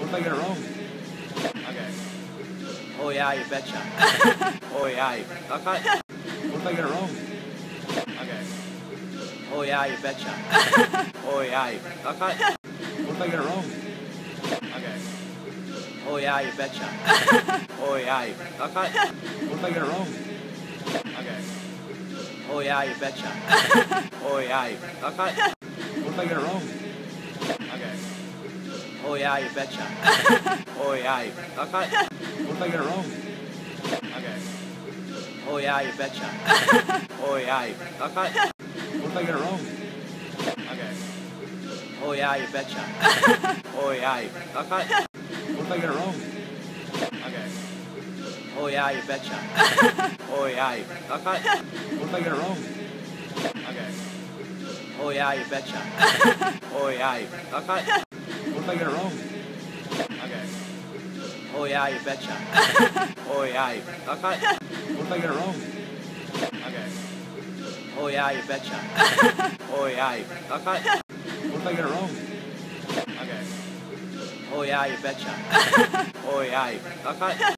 What if I get it wrong? Okay. Oh yeah, you betcha. Oh yeah, okay. What if I get it wrong? Okay. Oh yeah, you betcha. Oh yeah, okay. What if I get it wrong? Okay. Oh yeah, you betcha. Oh yeah, okay. What if I get it wrong? Okay. Oh yeah, you betcha. Oh yeah, okay. What if I get it wrong? Okay. Oh yeah, you betcha. Oh yeah, okay. What if I get it wrong? Okay. Oh yeah, you betcha. Oh yeah, okay. What if I get it wrong? Okay. Oh yeah, you betcha. Oh yeah, okay. What if I get it wrong? Okay. Oh yeah, you betcha. Oh yeah, okay. What if I get it wrong? Okay. Oh yeah, you betcha. Oh yeah, okay. What if I get it wrong? Okay. Oh yeah, you betcha. Oh yeah, okay. What if I get it wrong? Okay. Oh yeah, you betcha. Oh yeah, okay. What if I get it wrong? Okay. Oh yeah, you betcha. Oh yeah, okay.